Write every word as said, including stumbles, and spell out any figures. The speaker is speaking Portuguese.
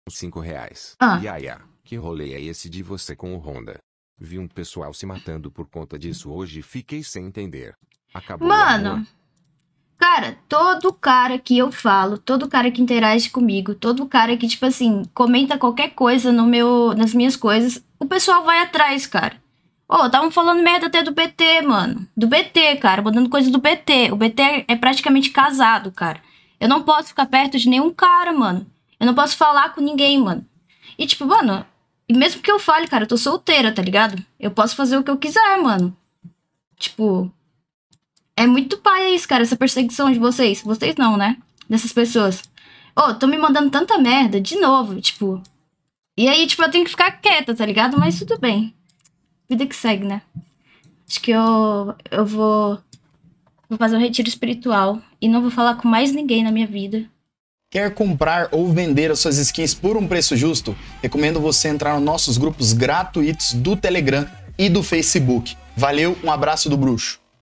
Cinco reais. Ah. Iaia, que rolê é esse de você com o Honda? Vi um pessoal se matando por conta disso hoje e fiquei sem entender. Acabou o Mano, amor? cara, todo cara que eu falo, todo cara que interage comigo, todo cara que, tipo assim, comenta qualquer coisa no meu, nas minhas coisas, o pessoal vai atrás, cara. Ô, oh, estavam falando merda até do B T, mano. Do B T, cara, mandando coisa do B T. O B T é praticamente casado, cara. Eu não posso ficar perto de nenhum cara, mano. Eu não posso falar com ninguém, mano. E, tipo, mano, e mesmo que eu fale, cara, eu tô solteira, tá ligado? Eu posso fazer o que eu quiser, mano. Tipo, é muito paia isso, cara, essa perseguição de vocês. Vocês não, né? Dessas pessoas. Ô, oh, tô me mandando tanta merda, de novo, tipo. E aí, tipo, eu tenho que ficar quieta, tá ligado? Mas tudo bem. Vida que segue, né? Acho que eu, eu vou, vou fazer um retiro espiritual e não vou falar com mais ninguém na minha vida. Quer comprar ou vender as suas skins por um preço justo? Recomendo você entrar nos nossos grupos gratuitos do Telegram e do Facebook. Valeu, um abraço do bruxo.